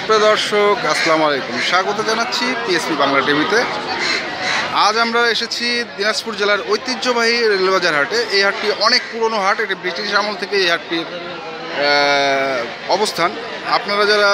সুপ্রিয় দর্শক, আসসালামু আলাইকুম। স্বাগত জানাচ্ছি পিএসপি বাংলা টিভিতে। আজ আমরা এসেছি দিনাজপুর জেলার ঐতিহ্যবাহী রেলবাজার হাটে। এই হাটটি অনেক পুরনো হাট, এটি ব্রিটিশ আমল থেকে এই হাটটির অবস্থান। আপনারা যারা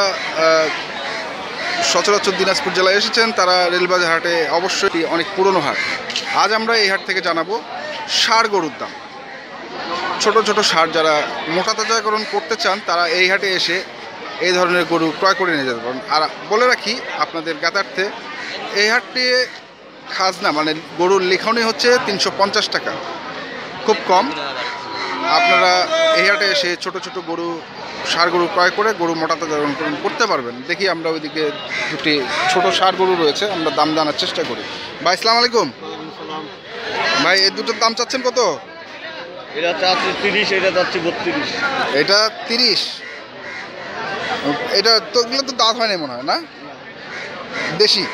সচরাচর দিনাজপুর জেলায় এসেছেন তারা রেলবাজার হাটে অবশ্যই অনেক পুরনো হাট। আজ আমরা এই হাট থেকে জানাবো ষাঁড় গরুর দাম। ছোট ছোট ষাঁড় যারা মোটা তাজাকরণ করতে চান তারা এই হাটে এসে এই ধরনের গরু ক্রয় করে নিয়ে যেতে পারেন। আর বলে রাখি আপনাদের জ্ঞাতার্থে, এই হাটটি খাজনা মানে গরুর লিখনই হচ্ছে 350 টাকা, খুব কম। আপনারা এই হাটে এসে ছোট ছোট গরু ষাঁড় গরু ক্রয় করে গরু মোটা তাজাকরণ করতে পারবেন। দেখি আমরা ওইদিকে দুটি ছোট ষাঁড় গরু রয়েছে, আমরা দাম জানার চেষ্টা করি। ভাই আসসালামু আলাইকুম। ভাই এই দুটোর দাম চাচ্ছেন কত? এটা চাচ্ছি 30, এটা চাচ্ছি 32। এটা 30। এটা তো এগুলো তো দাঁত হয় না মনে হয়, না? দেশি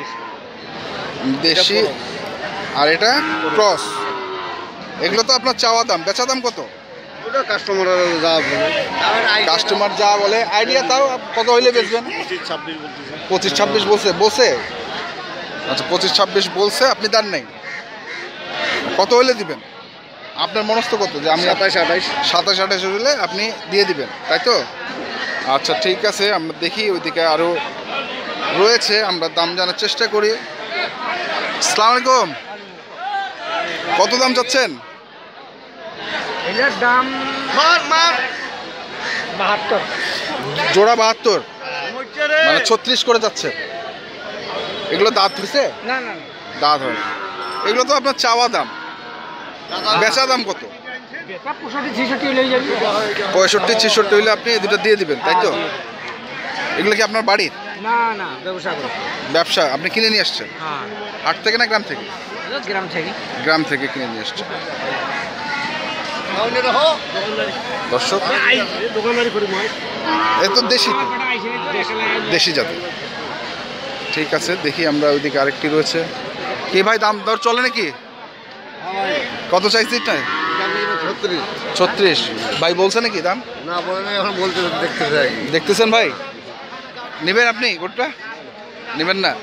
দেশি আর এটা ক্রস। এগুলো তো আপনার চাওয়া দাম, বেচা দাম কত? ওটা কাস্টমার যা বলে, কাস্টমার যা বলে আইডিয়া তাও কত হইলে বেচবেন? 25-26 বলছে। বলছে আচ্ছা 25-26 বলছে, আপনি দেন নাই। কত হইলে দিবেন? আপনার মনস্থ কত যে আমি 27-28 হলে আপনি দিয়ে দিবেন, তাই তো? আচ্ছা ঠিক আছে, আমরা দেখি ওইদিকে আরও রয়েছে, আমরা দাম জানার চেষ্টা করি। আসসালামু আলাইকুম। কত দাম চাচ্ছেন? এটার দাম 72। জোড়া 72, মানে 36 করে যাচ্ছে। এগুলো দাঁত হয়েছে? না না দাঁত হয়। এগুলো তো আপনার চাওয়া দাম, বেচা দাম কত? 65-66 হয়ে যাবে। 65-66 হইলে আপনি এই দুটো দিয়ে দিবেন, তাই তো? এগুলো কি আপনার বাড়ির? না না, ব্যবসা করে। ব্যবসা, আপনি কিনে নিয়ে আসছেন? হ্যাঁ, হাট থেকে না গ্রাম থেকে? গ্রাম থেকে। গ্রাম থেকে কিনে নিয়ে আসছেন। দর্শক, দোকানদারি করি মই। এ তো দেশি, তো দেশি জাতের। ঠিক আছে, দেখি আমরা ওইদিকে আরেকটি রয়েছে। কি ভাই দাম দর চলে নাকি? কত চাইছি? 36 ভাই বলছে নাকি দাম? না বলে না, এখন বলতে দেখতে চাই। দেখতেছেন ভাই? নেবেন আপনি গোটটা? নেবেন না?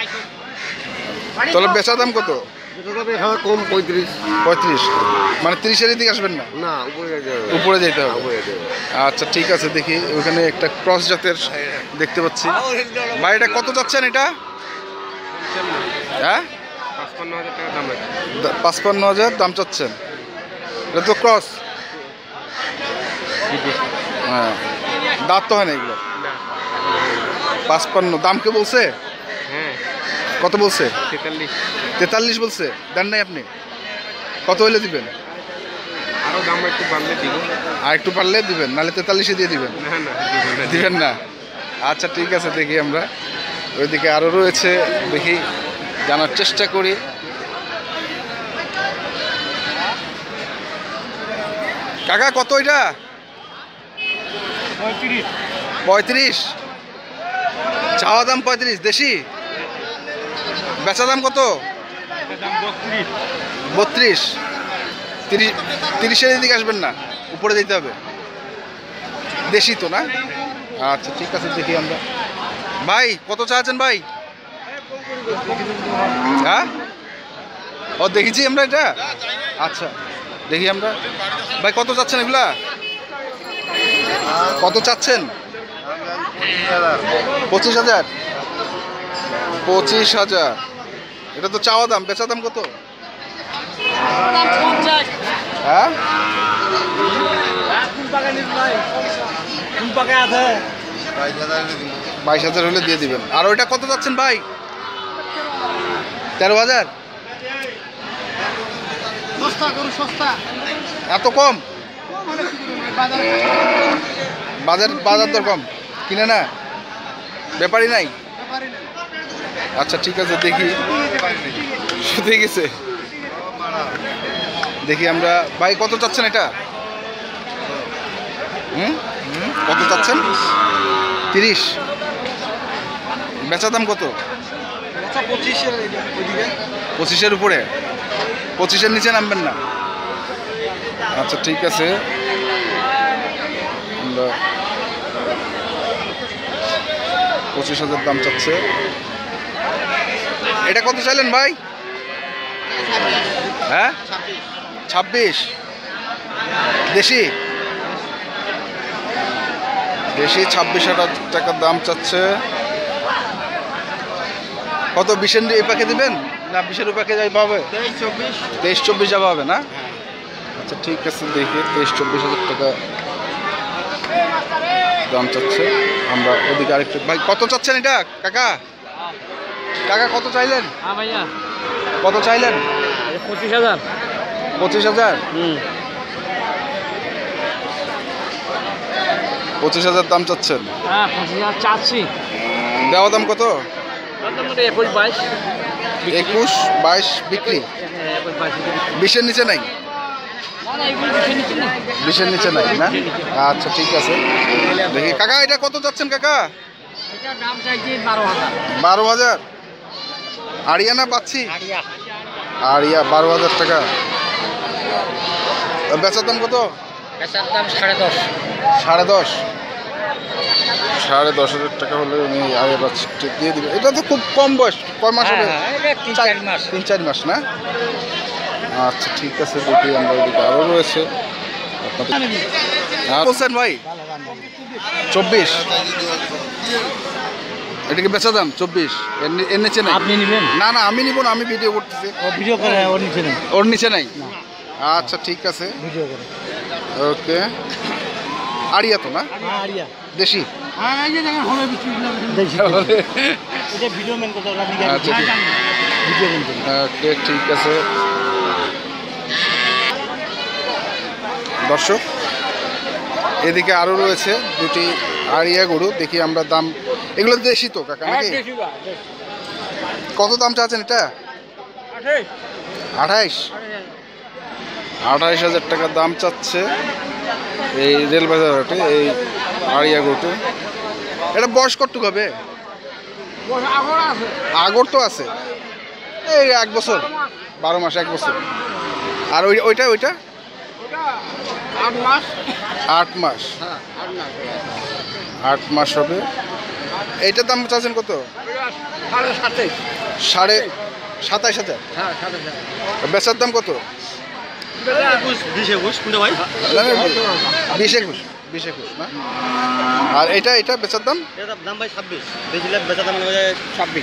তাহলে বেচা দাম কত? কম 35। মানে 30-এর দিকে আসবেন না? না, উপরে যেতে হবে। আচ্ছা ঠিক আছে, দেখি ওখানে একটা ক্রস জাতের দেখতে পাচ্ছি। ভাই এটা কত যাচ্ছেন এটা? হ্যাঁ, 55,000 দাম চাচ্ছেন। এটা তো ক্রস। হ্যাঁ, দাঁত তো হয় না এগুলো। 55 দাম কে বলছে? কত বলছে? 43 বলছে। দেন নাই আপনি? কত হইলে দিবেন? আরো দাম একটু বাড়লে দিব। আর একটু পারলে দিবেন, নাহলে 43-এ দিয়ে দিবেন? না দিবেন না? আচ্ছা ঠিক আছে, দেখি আমরা ওইদিকে আরও রয়েছে, দেখি জানার চেষ্টা করি। কাকা কত এটা? 35। চাওয়া দাম 35, দেশি। বেচা দাম কত? 32। 30-এর দিকে আসবেন না, উপরে যেতে হবে। দেশি তো, না? আচ্ছা ঠিক আছে, দেখি আমরা। ভাই কত চাচ্ছেন ভাই? হ্যাঁ, ও দেখেছি আমরা এটা। আচ্ছা দেখি আমরা। ভাই কত চাচ্ছেন এগুলা? কত চাচ্ছেন? 25,000। 25,000। এটা তো চাওয়া দাম, বেচা দাম কত? হ্যাঁ, 22,000 হলে দিয়ে দিবেন। আর ওইটা কত যাচ্ছেন ভাই? 13,000। এত কম? বাজার দর কম, কিনে না? ব্যাপারই নাই? আচ্ছা ঠিক আছে, দেখি শুধু গেছে। দেখি আমরা। ভাই কত চাচ্ছেন এটা? কত চাচ্ছেন? 30। বেচা দাম কত? 25-এর উপরে। 25-এর নিচে নামবেন না? আচ্ছা ঠিক আছে, আমরা 25,000 দাম চাচ্ছে। এটা কত চাইলেন ভাই? হ্যাঁ 26। দেশি 26,000 টাকার দাম চাচ্ছে। কত 20-এর এই পাখে দিবেন না 20-এর পাখে যাই পাবে? 23-24 যাওয়া হবে না? আচ্ছা ঠিক আছে, দেখি 23-24,000 টাকা দাম চাচ্ছে। আমরা ওদিকে আরেকটু ভাই কত চাচ্ছেন এটা কাকা? কাকা কত চাইলেন? হ্যাঁ ভাইয়া কত চাইলেন? 25,000। 25,000? 25,000 দাম চাচ্ছেন। হ্যাঁ 25,000 চাচ্ছি। দেওয়া দাম কত? মোটামুটি 21-22। 21-22 বিক্রি। 20-এর নিচে নাই? 20-এর নিচে নাই না? আচ্ছা ঠিক আছে, দেখি কাকা এটা কত যাচ্ছেন কাকা? এটার দাম চাইছি 12,000। 12,000? আরিয়ানা পাচ্ছি আরিয়া 12,000 টাকা। বেচার দাম কত? এটার দাম 10.5। 10.5? 10,500 টাকা হলে উনি আগে পাচ্ছি দিয়ে দিবে। এটা তো খুব কম বয়স, কয় মাস হবে? 3-4 মাস না? আচ্ছা ঠিক আছে, দেখি আমরা ওদিকে আরও রয়েছে বলছেন ভাই 24? এটা কি বেচা দাম 24? এর নিচে নাই? আপনি নেবেন? না না আমি নিব না, আমি ভিডিও করতেছি। ভিডিও করে ওর নিচে নেই। ওর নিচে নাই? আচ্ছা ঠিক আছে, ভিডিও করে। ওকে। আরিয়া তো না? আরিয়া দেশি? হ্যাঁ এই যে দেখেন হলো বিক্রি দেশি। এটা ভিডিও মেন করতে আপনি আচ্ছা ভিডিও মেন করুন। ওকে ঠিক আছে। দর্শক এদিকে আরও রয়েছে দুটি আরিয়া গরু, দেখি আমরা দাম। এগুলো দেশি তো কাকা নাকি? কত দাম চাচ্ছেন এটা? 28? 28,000 টাকা দাম চাচ্ছে এই রেলবাজার হাটে এই আরিয়া গরুটি। এটা বয়স কতটুকু হবে? আগর তো আছে এই 1 বছর, 12 মাস, 1 বছর। আর ওইটা 8 মাস। 8 মাস হবে। এইটার দাম চাচ্ছেন কত? 27,500। বেচার দাম কত? 20-21 না? আর এটা বেচার দাম? দাম ভাই 26, বেশি লাভ বেচা দাম 26,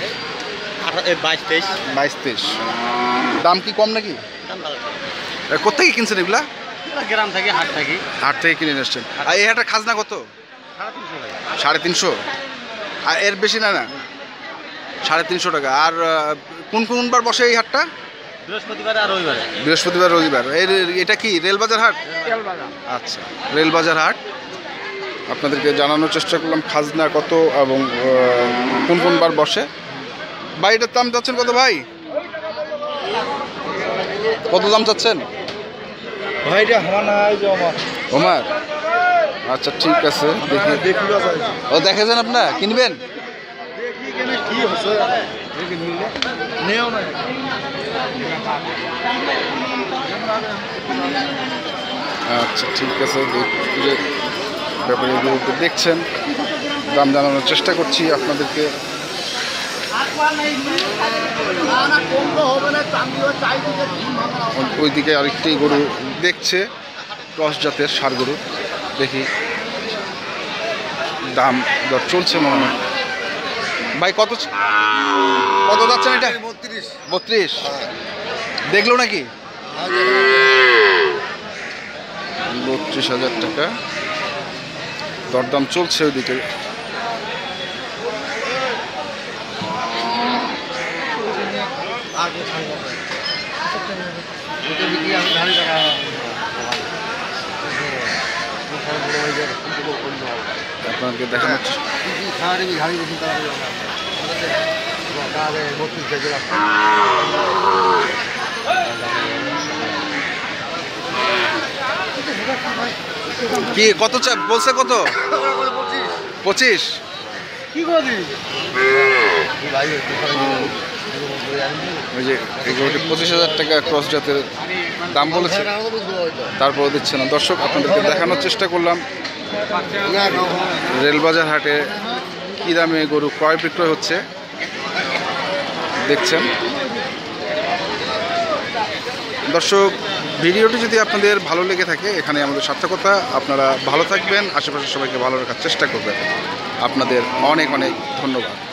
22-23। দাম কি কম নাকি? দাম ভালো। কোথেকে কিনছেন এগুলা? গ্রাম থেকে হাট থেকে। হাট থেকে কিনে নিয়ে আসছেন। আর এই হাটের খাজনা কত? 350? আর এর বেশি না? 350 টাকা। আর কোন বার বসে এই হাটটা? বৃহস্পতিবার আর রবিবার। বৃহস্পতিবার রবিবার। এটা কি রেলবাজার হাট? আচ্ছা রেলবাজার হাট। আপনাদেরকে জানানোর চেষ্টা করলাম খাজনা কত এবং কোন বার বসে। ভাই এটার দাম চাচ্ছেন কত ভাই? কত দাম চাচ্ছেন? ওমার? আচ্ছা ঠিক আছে, দেখি। ও দেখেছেন আপনার কিনবেন? আচ্ছা ঠিক আছে, ব্যাপারে দেখছেন, দাম জানানোর চেষ্টা করছি আপনাদেরকে। ওইদিকে আরেকটি গরু দেখছে, ক্রস জাতের ষাঁড় গরু। দেখি দাম দর চলছে মনে হয়। ভাই কত যাচ্ছেন এটা? 32? দেখলো নাকি? 32,000 টাকা দরদাম চলছে ওইদিকে। আপনাদেরকে দেখানো কি কত বলছে? কত? 25? কি করে ওই যে এগুলোটি 25,000 টাকা ক্রস জাতের দাম বলেছে, তারপরে দিচ্ছে না। দর্শক আপনাদেরকে দেখানোর চেষ্টা করলাম রেলবাজার হাটে কী দামে গরু ক্রয় বিক্রয় হচ্ছে দেখছেন। দর্শক, ভিডিওটি যদি আপনাদের ভালো লেগে থাকে, এখানে আমাদের সার্থকতা। আপনারা ভালো থাকবেন, আশেপাশের সবাইকে ভালো রাখার চেষ্টা করবেন। আপনাদের অনেক অনেক ধন্যবাদ।